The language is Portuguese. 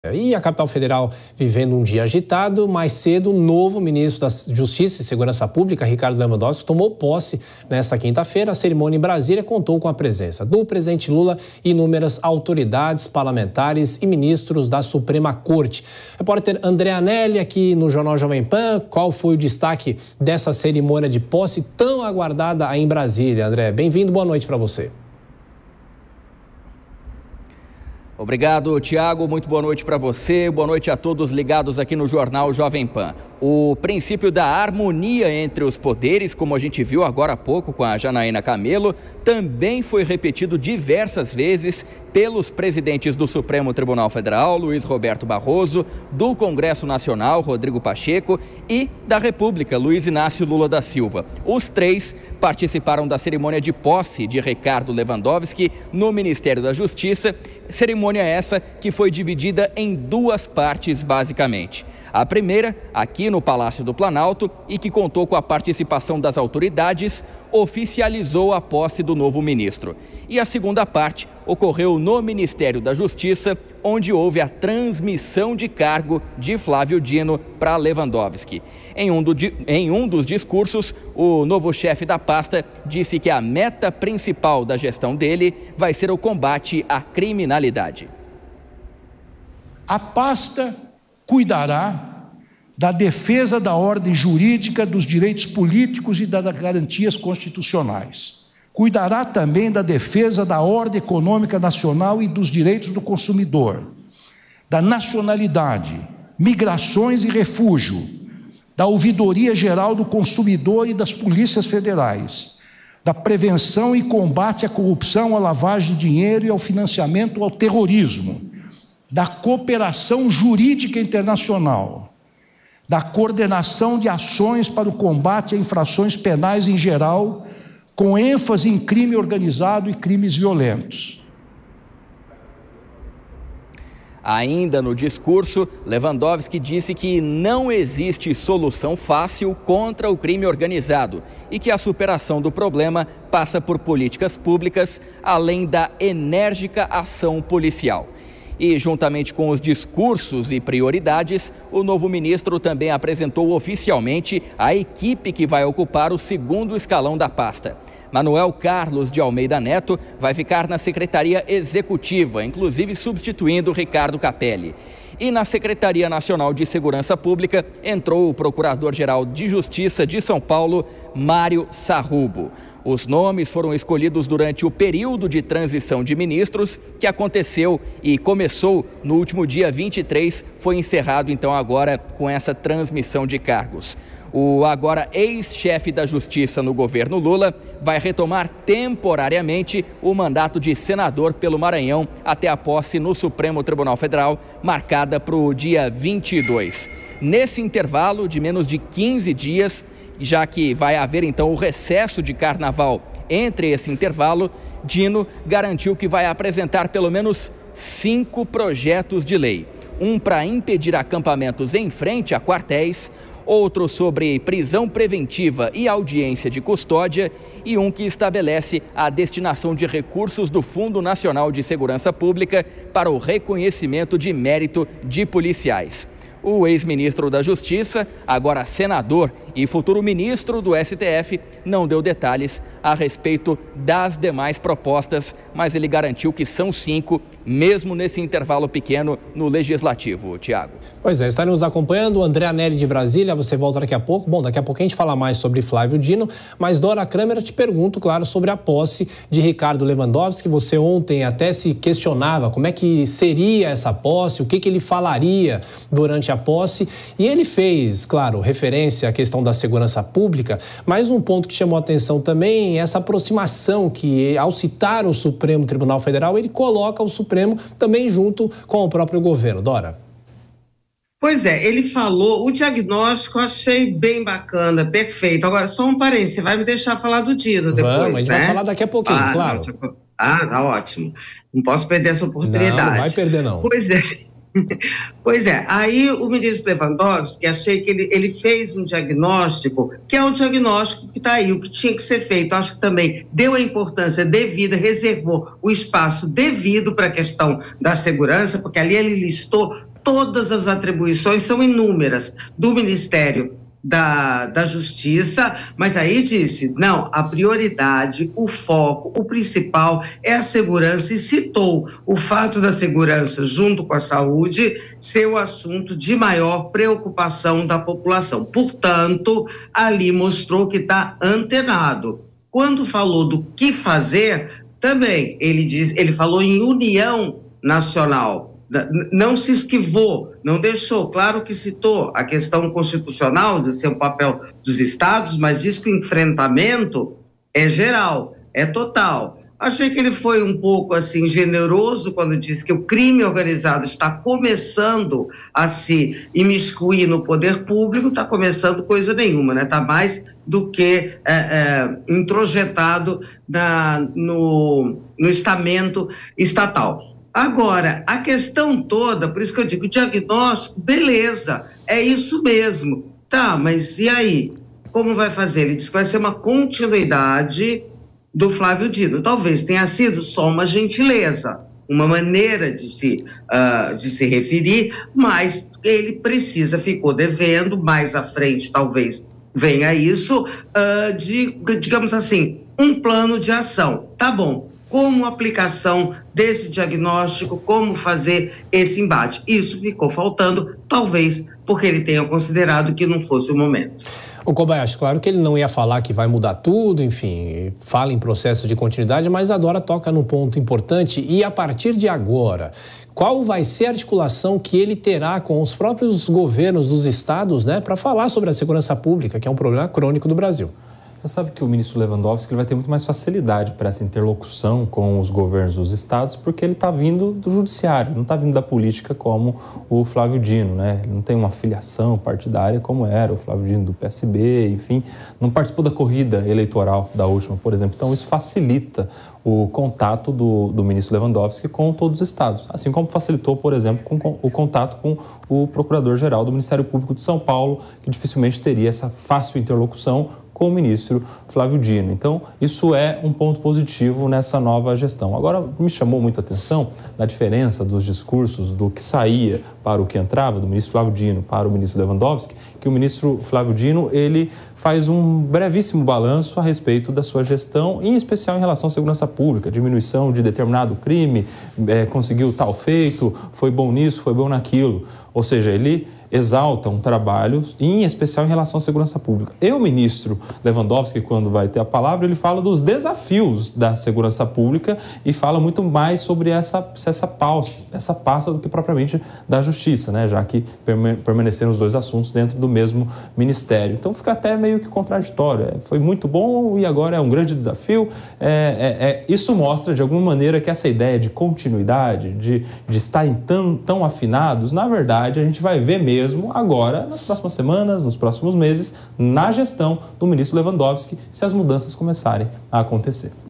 E a capital federal vivendo um dia agitado. Mais cedo, o novo ministro da Justiça e Segurança Pública, Ricardo Lewandowski, tomou posse nesta quinta-feira. A cerimônia em Brasília contou com a presença do presidente Lula e inúmeras autoridades parlamentares e ministros da Suprema Corte. Repórter André Anelli, aqui no Jornal Jovem Pan. Qual foi o destaque dessa cerimônia de posse tão aguardada aí em Brasília? André, bem-vindo, boa noite para você. Obrigado, Tiago. Muito boa noite para você. Boa noite a todos ligados aqui no Jornal Jovem Pan. O princípio da harmonia entre os poderes, como a gente viu agora há pouco com a Janaína Camelo, também foi repetido diversas vezes pelos presidentes do Supremo Tribunal Federal, Luiz Roberto Barroso, do Congresso Nacional, Rodrigo Pacheco, e da República, Luiz Inácio Lula da Silva. Os três participaram da cerimônia de posse de Ricardo Lewandowski no Ministério da Justiça, cerimônia essa que foi dividida em duas partes, basicamente. A primeira, aqui no Palácio do Planalto, e que contou com a participação das autoridades, oficializou a posse do novo ministro. E a segunda parte ocorreu no Ministério da Justiça, onde houve a transmissão de cargo de Flávio Dino para Lewandowski. Em um dos discursos, o novo chefe da pasta disse que a meta principal da gestão dele vai ser o combate à criminalidade. A pasta cuidará da defesa da ordem jurídica, dos direitos políticos e das garantias constitucionais. Cuidará também da defesa da ordem econômica nacional e dos direitos do consumidor, da nacionalidade, migrações e refúgio, da ouvidoria geral do consumidor e das polícias federais, da prevenção e combate à corrupção, à lavagem de dinheiro e ao financiamento ao terrorismo, da cooperação jurídica internacional, da coordenação de ações para o combate a infrações penais em geral, com ênfase em crime organizado e crimes violentos. Ainda no discurso, Lewandowski disse que não existe solução fácil contra o crime organizado e que a superação do problema passa por políticas públicas, além da enérgica ação policial. E, juntamente com os discursos e prioridades, o novo ministro também apresentou oficialmente a equipe que vai ocupar o segundo escalão da pasta. Manuel Carlos de Almeida Neto vai ficar na Secretaria Executiva, inclusive substituindo Ricardo Capelli. E na Secretaria Nacional de Segurança Pública entrou o Procurador-Geral de Justiça de São Paulo, Mário Sarrubo. Os nomes foram escolhidos durante o período de transição de ministros, que aconteceu e começou no último dia 23, foi encerrado então agora com essa transmissão de cargos. O agora ex-chefe da Justiça no governo Lula vai retomar temporariamente o mandato de senador pelo Maranhão até a posse no Supremo Tribunal Federal, marcada para o dia 22. Nesse intervalo de menos de 15 dias, já que vai haver então o recesso de carnaval entre esse intervalo, Dino garantiu que vai apresentar pelo menos 5 projetos de lei. Um para impedir acampamentos em frente a quartéis, outro sobre prisão preventiva e audiência de custódia e um que estabelece a destinação de recursos do Fundo Nacional de Segurança Pública para o reconhecimento de mérito de policiais. O ex-ministro da Justiça, agora senador e futuro ministro do STF, não deu detalhes a respeito das demais propostas, mas ele garantiu que são 5, mesmo nesse intervalo pequeno no Legislativo. Tiago. Pois é, estaremos acompanhando o André Anelli de Brasília, você volta daqui a pouco. Bom, daqui a pouco a gente fala mais sobre Flávio Dino, mas Dora Kramer, eu te pergunto, claro, sobre a posse de Ricardo Lewandowski. Você ontem até se questionava como é que seria essa posse, o que ele falaria durante a posse, e ele fez, claro, referência à questão da segurança pública, mas um ponto que chamou a atenção também é essa aproximação que, ao citar o Supremo Tribunal Federal, ele coloca o Supremo também junto com o próprio governo. Dora. Pois é, ele falou, o diagnóstico eu achei bem bacana, perfeito. Agora, só um parênteses, você vai me deixar falar do Dino depois, Vamos, a gente vai falar daqui a pouquinho, claro. Tá ótimo. Não posso perder essa oportunidade. Não vai perder, não. Pois é. Pois é, aí o ministro Lewandowski, achei que ele fez um diagnóstico, que é o diagnóstico que está aí, o que tinha que ser feito. Acho que também deu a importância devida, reservou o espaço devido para a questão da segurança, porque ali ele listou todas as atribuições são inúmeras do Ministério da Justiça, mas aí disse, não, a prioridade, o foco, o principal é a segurança, e citou o fato da segurança junto com a saúde ser o assunto de maior preocupação da população. Portanto, ali mostrou que está antenado. Quando falou do que fazer, também ele falou em união nacional. Não se esquivou, não deixou, claro que citou a questão constitucional de ser o papel dos estados, mas diz que o enfrentamento é geral, é total. Achei que ele foi um pouco assim generoso quando disse que o crime organizado está começando a se imiscuir no poder público, está começando coisa nenhuma, né? Está mais do que introjetado no estamento estatal. Agora, a questão toda, por isso que eu digo, diagnóstico, beleza, é isso mesmo. Tá, mas e aí? Como vai fazer? Ele disse que vai ser uma continuidade do Flávio Dino. Talvez tenha sido só uma gentileza, uma maneira de se referir, mas ele ficou devendo, mais à frente talvez venha isso, digamos assim, um plano de ação. Tá bom. Como aplicação desse diagnóstico, como fazer esse embate. Isso ficou faltando, talvez porque ele tenha considerado que não fosse o momento. O Kobayashi, claro que ele não ia falar que vai mudar tudo, enfim, fala em processo de continuidade, mas a Dora toca num ponto importante e a partir de agora, qual vai ser a articulação que ele terá com os próprios governos dos estados, né, para falar sobre a segurança pública, que é um problema crônico do Brasil? Você sabe que o ministro Lewandowski ele vai ter muito mais facilidade para essa interlocução com os governos dos estados, porque ele está vindo do judiciário, não está vindo da política como o Flávio Dino, né? Ele não tem uma filiação partidária como era o Flávio Dino do PSB, enfim, não participou da corrida eleitoral da última, por exemplo. Então isso facilita o contato do ministro Lewandowski com todos os estados, assim como facilitou, por exemplo, o contato com o procurador-geral do Ministério Público de São Paulo, que dificilmente teria essa fácil interlocução com o ministro Flávio Dino. Então, isso é um ponto positivo nessa nova gestão. Agora, me chamou muita atenção na diferença dos discursos do que saía para o que entrava, do ministro Flávio Dino para o ministro Lewandowski, que o ministro Flávio Dino, ele faz um brevíssimo balanço a respeito da sua gestão, em especial em relação à segurança pública, diminuição de determinado crime, conseguiu tal feito, foi bom nisso, foi bom naquilo. Ou seja, ele exalta um trabalho, em especial em relação à segurança pública. E o ministro Lewandowski, quando vai ter a palavra, ele fala dos desafios da segurança pública e fala muito mais sobre essa pasta do que propriamente da justiça, né? Já que permaneceram os dois assuntos dentro do mesmo ministério. Então fica até meio que contraditório. Foi muito bom e agora é um grande desafio. Isso mostra, de alguma maneira, que essa ideia de continuidade, de estarem tão afinados, na verdade, a gente vai ver mesmo agora, nas próximas semanas, nos próximos meses, na gestão do ministro Lewandowski, se as mudanças começarem a acontecer.